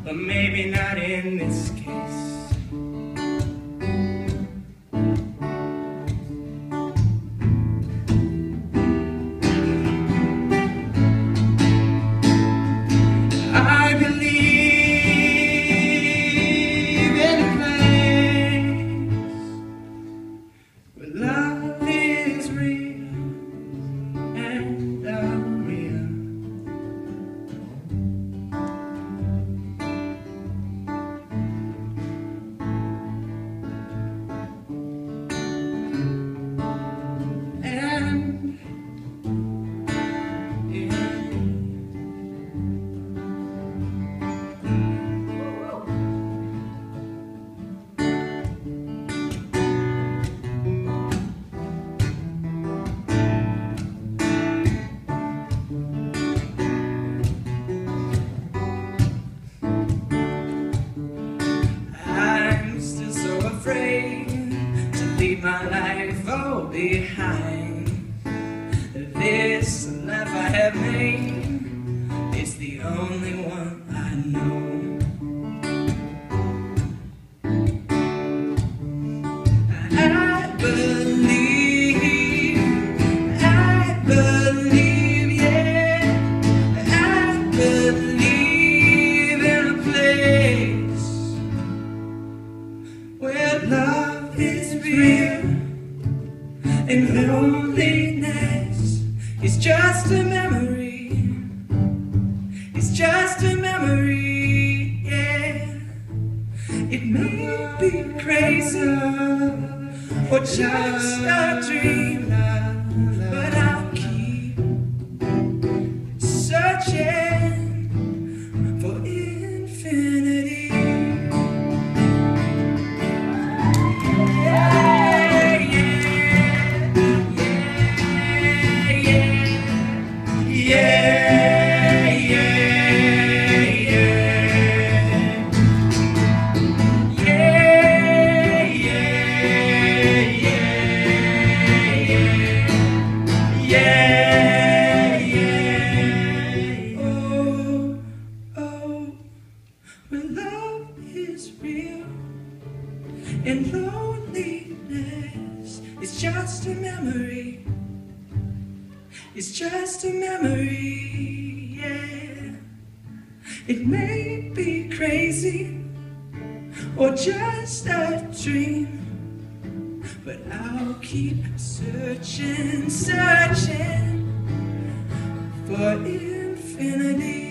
but maybe not in this case. I believe in a place where love is real and unreal. To leave my life all behind. This life I have made is the only one I know. I believe, yeah, I believe in a place where love is real and loneliness is just a memory. It's just a memory, yeah. It may be crazy or just a dream, but I'll keep searching for infinity. When love is real and loneliness is just a memory. It's just a memory, yeah. It may be crazy or just a dream, but I'll keep searching, searching for infinity.